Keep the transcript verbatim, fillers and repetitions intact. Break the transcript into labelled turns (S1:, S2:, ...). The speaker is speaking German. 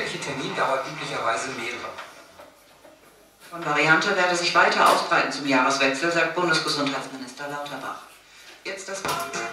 S1: Welche Termin dauert üblicherweise mehrere?
S2: Von Variante werde sich weiter ausbreiten zum Jahreswechsel, sagt Bundesgesundheitsminister Lauterbach. Jetzt das